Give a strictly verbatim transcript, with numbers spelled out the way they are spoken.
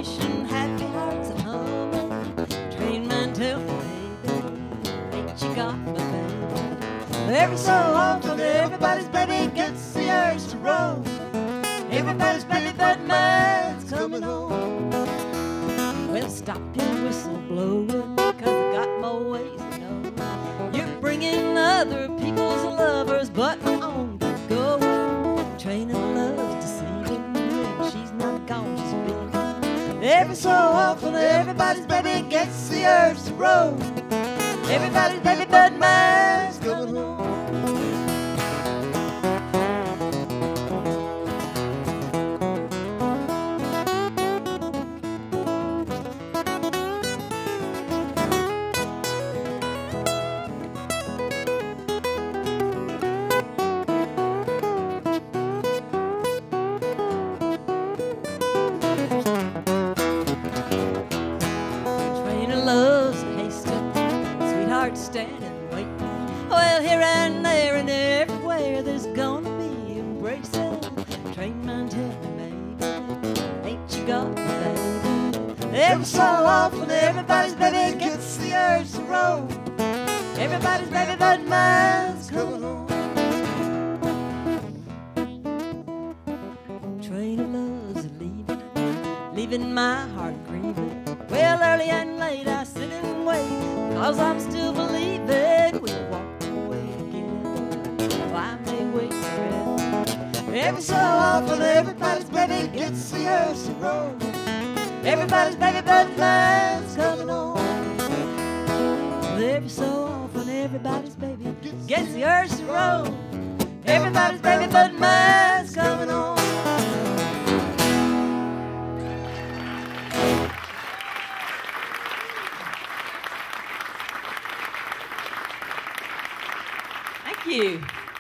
celebration, happy hearts and humming. Train man, tell me, baby, ain't you got my baby? Every so often, everybody's baby gets the urge to roam. Everybody's baby, but mine's coming home. Well, stop your whistle blowing, 'cause I got more ways to know. You're bringing other people's lovers, but my own got going. Train of love's deceiving, and she's not gone, she's been. Every so often, everybody's baby gets the urge to roam. Everybody's baby, but mine's coming home. Love's hasting, sweetheart standing waiting. Well, here and there and everywhere there's gonna be embracing. Train man, tell me, baby, ain't you got me, baby? Every so often, everybody's baby gets the urge to roam. Everybody's baby, but mine's coming home. Train of love's leaving, leaving my heart grieving. Well, early and late I sit and wait, 'cause I'm still believing we'll walk away together. Oh, I may wait forever. Every so often, everybody's baby gets the urge to roam. Everybody's baby, but mine's coming home. Every so often, everybody's baby gets the urge to roam. Everybody's baby, but mine's coming home. Thank you.